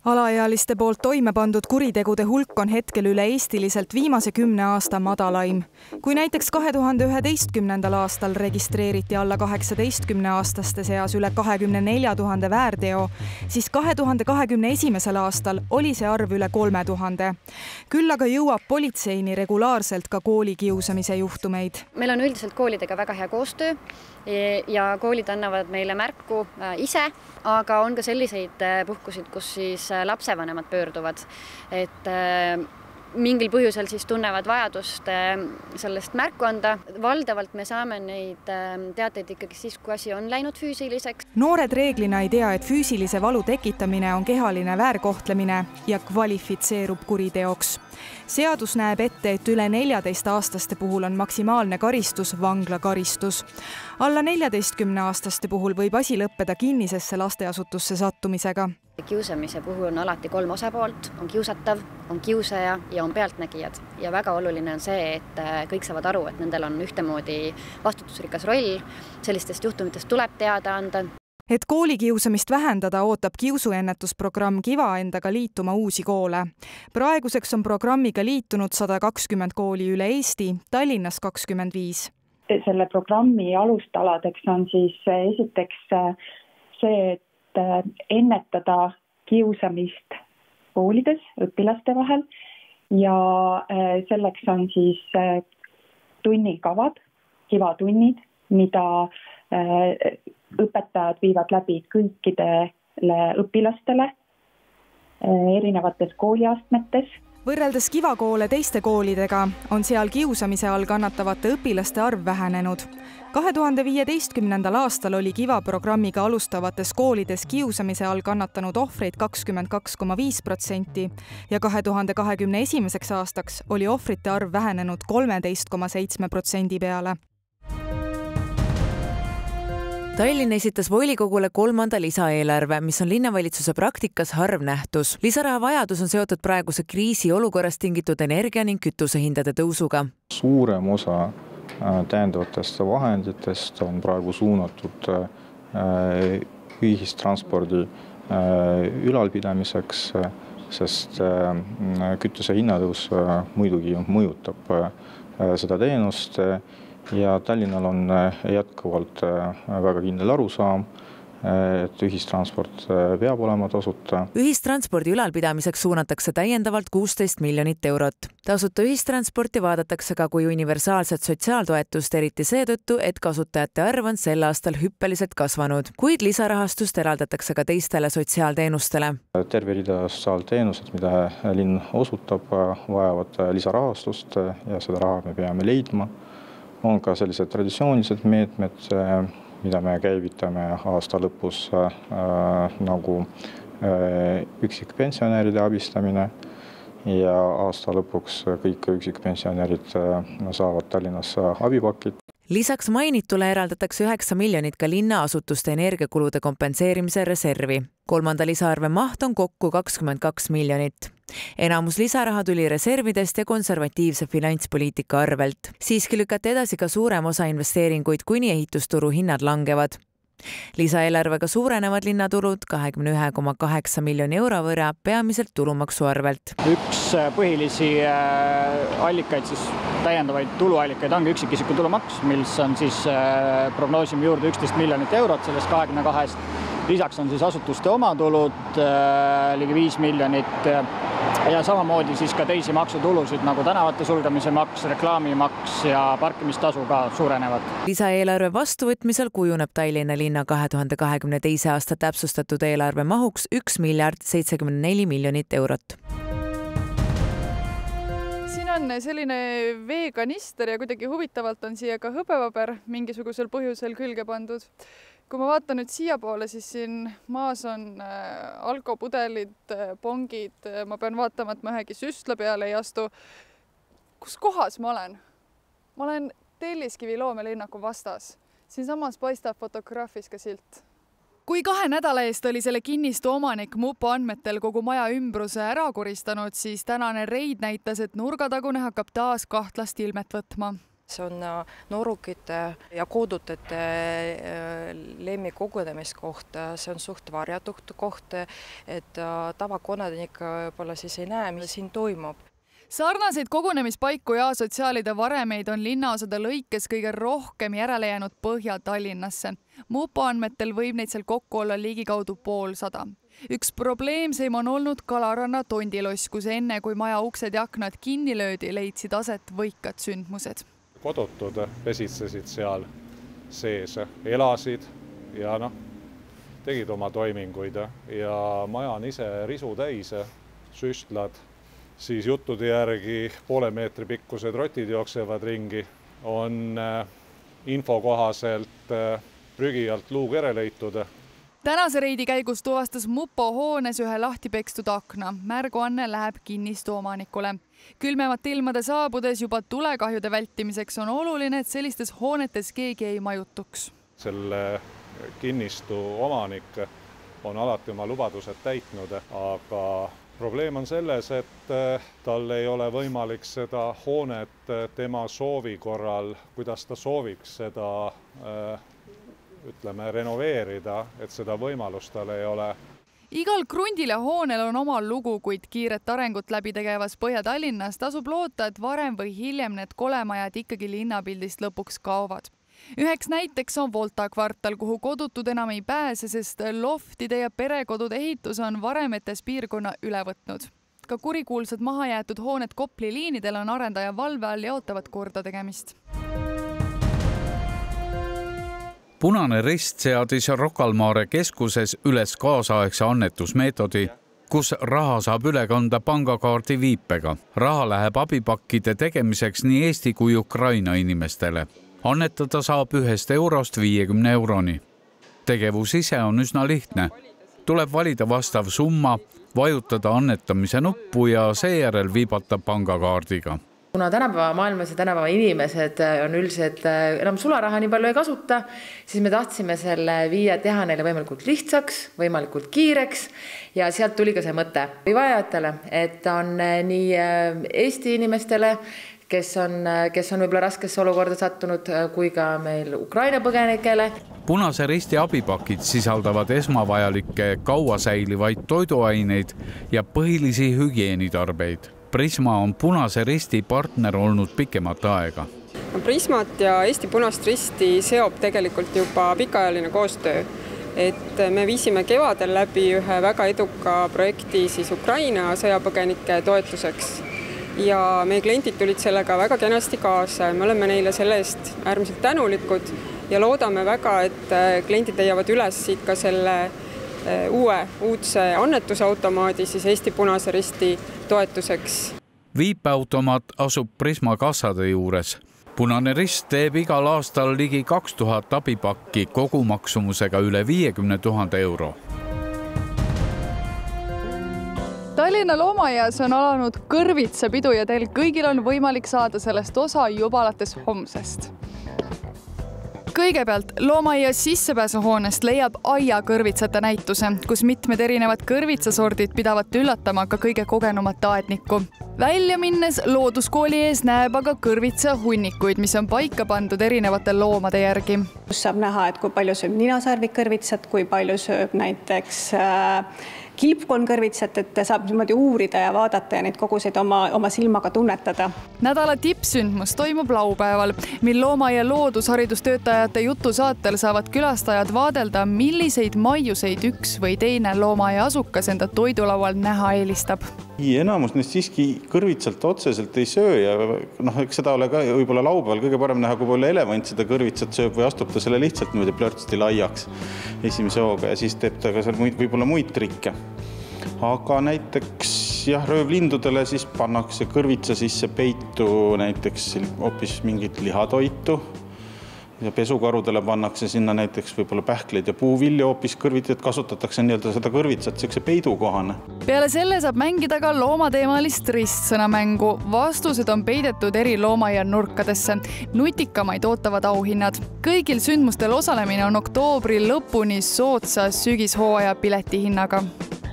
Alaealiste poolt toime pandud kuritegude hulk on hetkel üle-eestiliselt viimase 10 aasta madalaim. Kui näiteks 2011. aastal registreeriti alla 18-aastaste seas üle 24 000 väärteo, siis 2021. aastal oli see arv üle 3000. Küll aga jõuab politseini regulaarselt ka koolikiusamise juhtumeid. Meil on üldiselt koolidega väga hea koostöö ja koolid annavad meile märku ise, aga on ka selliseid puhkusid, kus siis lapsevanemad pöörduvad, et mingil põhjusel siis tunnevad vajadust sellest märku anda. Valdavalt me saame neid teateid ikkagi siis, kui asi on läinud füüsiliseks. Noored reeglina ei tea, et füüsilise valu tekitamine on kehaline väärkohtlemine ja kvalifitseerub kuriteoks. Seadus näeb ette, et üle 14-aastaste puhul on maksimaalne karistus vanglakaristus. Alla 14-aastaste puhul võib asi lõppeda kinnisesse lasteasutusse sattumisega. Kiusamise puhul on alati 3 osapoolt, on kiusatav, on kiusaja ja on pealtnägijad. Ja väga oluline on see, et kõik saavad aru, et nendel on ühtemoodi vastutusrikas roll. Sellistest juhtumitest tuleb teada anda. Et koolikiusamist vähendada, ootab kiusuennetusprogramm KIVA endaga liituma uusi koole. Praeguseks on programmiga liitunud 120 kooli üle Eesti, Tallinnas 25. Selle programmi alustaladeks on siis esiteks see, et ennetada kiusamist koolides õpilaste vahel ja selleks on siis tunnikavad, KIVA tunnid, mida õpetajad viivad läbi kõikidele õpilastele erinevates kooliastmetes. Võrreldes KIVA koole teiste koolidega on seal kiusamise all kannatavate õpilaste arv vähenenud. 2015. aastal oli KIVA programmiga alustavates koolides kiusamise all kannatanud ohvreid 22,5% ja 2021. aastaks oli ohvrite arv vähenenud 13,7% peale. Tallinn esitas volikogule 3. lisaeelarve, mis on linnavalitsuse praktikas harv nähtus. Lisaraha vajadus on seotud praeguse kriisi olukorrast tingitud energia ning kütusehindade tõusuga. Suurem osa täiendavatest vahenditest on praegu suunatud ühistranspordi ülalpidamiseks, sest kütuse hinnatõus muidugi mõjutab seda teenust. Ja Tallinnal on jätkuvalt väga kindel arusaam, et ühistransport peab olema tasuta. Ühistranspordi ülalpidamiseks suunatakse täiendavalt 16 miljonit eurot. Tasuta ühistransporti vaadatakse ka kui universaalset sotsiaaltoetust, eriti seetõttu, et kasutajate arv on sel aastal hüppeliselt kasvanud, kuid lisarahastust eraldatakse ka teistele sotsiaalteenustele. Terve rida sotsiaalteenused, mida linn osutab, vajavad lisarahastust ja seda raha me peame leidma. On ka sellised traditsioonilised meetmed, mida me käivitame aasta lõpus, nagu üksikpensionäride abistamine ja aasta lõpuks kõik üksikpensionärid saavad Tallinnas abipakid. Lisaks mainitule eraldatakse 9 miljonit ka linnaasutuste energiakulude kompenseerimise reservi. 3. lisaarve maht on kokku 22 miljonit. Enamus lisaraha tuli reservidest ja konservatiivse finantspoliitika arvelt. Siiski lükati edasi ka suurem osa investeeringuid, kuni ehitusturu hinnad langevad. Lisaeelarvega suurenevad linnatulud 21,8 miljoni euro võrra peamiselt tulumaksu arvelt. Üks põhilisi allikaid, siis täiendavaid tuluallikaid ongi üksikisiku tulumaks, mis on siis prognoosime juurde 11 miljonit eurot sellest 22. Lisaks on siis asutuste omatulud ligi 5 miljonit ja samamoodi siis ka teisi maksutulusid nagu tänavate sulgemise maks, reklaamimaks ja parkimistasu ka suurenevad. Lisaeelarve vastuvõtmisel kujuneb Tallinna linna 2022. aasta täpsustatud eelarve mahuks 1 miljard 74 miljonit eurot. Siin on selline veekanister ja kuidagi huvitavalt on siia ka hõbepaber mingisugusel põhjusel külge pandud. Kui ma vaatan nüüd siia poole, siis siin maas on alkopudelid, pongid, ma pean vaatama, et ma ühegi süstla peale ei astu. Kus kohas ma olen? Ma olen Telliskivi loomelinnaku vastas. Siin samas paistab fotograafis ka silt. Kui 2 nädala eest oli selle kinnistu omanik Mupo andmetel kogu maja ümbruse ära koristanud, siis tänane reid näitas, et nurgatagune hakkab taas kahtlast ilmet võtma. See on noorukite ja koodutete lemmikogunemiskoht, see on suht varjatud koht, et tavakodanik võib-olla siis ei näe, mis siin toimub. Sarnaseid kogunemispaiku ja sotsiaalide varemeid on linnaosade lõikes kõige rohkem järele jäänud Põhja-Tallinnasse. Mupo andmetel võib neid seal kokku olla ligikaudu 50. Üks probleemseim on olnud Kalaranna tondiloss, kus enne kui maja uksed ja aknad kinni löödi, leidsid aset võikad sündmused. Kodutud pesitsesid seal sees, elasid ja tegid oma toiminguid ja maja on ise risu täis, süstlad, siis juttude järgi 0,5 meetri pikkused rotid jooksevad ringi, on info kohaselt prügi alt luukere leitud. Tänase reidi käigus tuvastas Mupo hoones ühe lahti pekstud akna. Märguanne läheb kinnistu omanikule. Külmemate ilmade saabudes juba tulekahjude vältimiseks on oluline, et sellistes hoonetes keegi ei majutuks. Selle kinnistu omanik on alati oma lubadused täitnud, aga probleem on selles, et tal ei ole võimalik seda hoonet tema soovi korral, kuidas ta sooviks seda renoveerida, et seda võimalust tal ei ole. Igal krundil ja hoonel on oma lugu, kuid kiiret arengut läbi tegevas Põhja-Tallinnas tasub loota, et varem või hiljem need kolemajad ikkagi linnapildist lõpuks kaovad. Üheks näiteks on Volta kvartal, kuhu kodutud enam ei pääse, sest loftide ja perekodude ehitus on varemetes piirkonna üle võtnud. Ka kurikuulsad mahajäetud hooned Kopli liinidel on arendaja valve all ja ootavad korda tegemist. Punane Rist seadis Rocca al Mare keskuses üles kaasaegse annetusmeetodi, kus raha saab üle kanda pangakaardi viipega. Raha läheb abipakkide tegemiseks nii Eesti kui Ukraina inimestele. Annetada saab 1 eurost 50 euroni. Tegevus ise on üsna lihtne. Tuleb valida vastav summa, vajutada annetamise nuppu ja seejärel viibata pangakaardiga. Kuna tänapäeva maailmas ja tänapäeva inimesed on üldiselt enam sularaha nii palju ei kasuta, siis me tahtsime selle teha neile võimalikult lihtsaks, võimalikult kiireks ja sealt tuli ka see mõte vajajatele, et on nii Eesti inimestele, kes on võib-olla raskesse olukorda sattunud, kui ka meil Ukraina põgenikele. Punase Risti abipakid sisaldavad esmavajalikke kaua säilivaid toiduaineid ja põhilisi hügieenitarbeid. Prisma on Punase Risti partner olnud pikemat aega. Prismat ja Eesti Punast Risti seob tegelikult juba pikaajaline koostöö. Et me viisime kevadel läbi ühe väga eduka projekti siis Ukraina sõjapõgenike toetuseks. Ja meie kliendid tulid sellega väga kenasti kaasa. Me oleme neile selle eest äärmiselt tänulikud ja loodame väga, et kliendid leiavad üles siit ka selle uudse annetusautomaadi siis Eesti Punase Risti toetuseks. Viipeautomaat asub Prisma kassade juures. Punane Rist teeb igal aastal ligi 2000 abipakki kogumaksumusega üle 50 000 euro. Tallinna loomaaias on alanud kõrvitsapidu ja teil kõigil on võimalik saada sellest osa juba alates homsest. Kõigepealt loomaaias sissepääsuhoonest leiab aiakõrvitsate näituse, kus mitmed erinevad kõrvitsasordid pidavat üllatama ka kõige kogenumat aednikku. Välja minnes looduskooli ees näeb aga kõrvitsa hunnikuid, mis on paika pandud erinevate loomade järgi. Saab näha, et kui palju sööb ninasarvikkõrvitsat, kui palju sööb näiteks kilpkolmkõrvitsat, et saab niimoodi uurida ja vaadata ja neid koguseid oma silmaga tunnetada. Nädala tippsündmus toimub laupäeval, mil loomaaia loodusharidustöötajate jutusaatel saavad külastajad vaadelda, milliseid maiuseid üks või teine loomaaia asukas enda toidulaual näha eelistab. Enamus neist siiski kõrvitsalt otseselt ei söö ja eks seda ole ka võib-olla laupäeval kõige parem näha, kui palju elevant seda kõrvitsat sööb või astub ta selle lihtsalt niimoodi plörtsti laiaks esimese hooga ja siis teeb ta ka seal võib-olla muid trikke. Aga näiteks röövlindudele siis pannakse kõrvitsa sisse peitu näiteks hoopis mingit lihatoitu ja pesukarudele pannakse sinna näiteks võib-olla pähkleid ja puuvilja hoopis kõrvitsat, kasutatakse seda kõrvitsat sellise peidukohane. Peale selle saab mängida ka loomateemalist ristsõnamängu. Vastused on peidetud eri loomaia nurkadesse. Nutikamaid ootavad auhinnad. Kõigil sündmustel osalemine on oktoobri lõpuni soodsa sügishooaja piletihinnaga.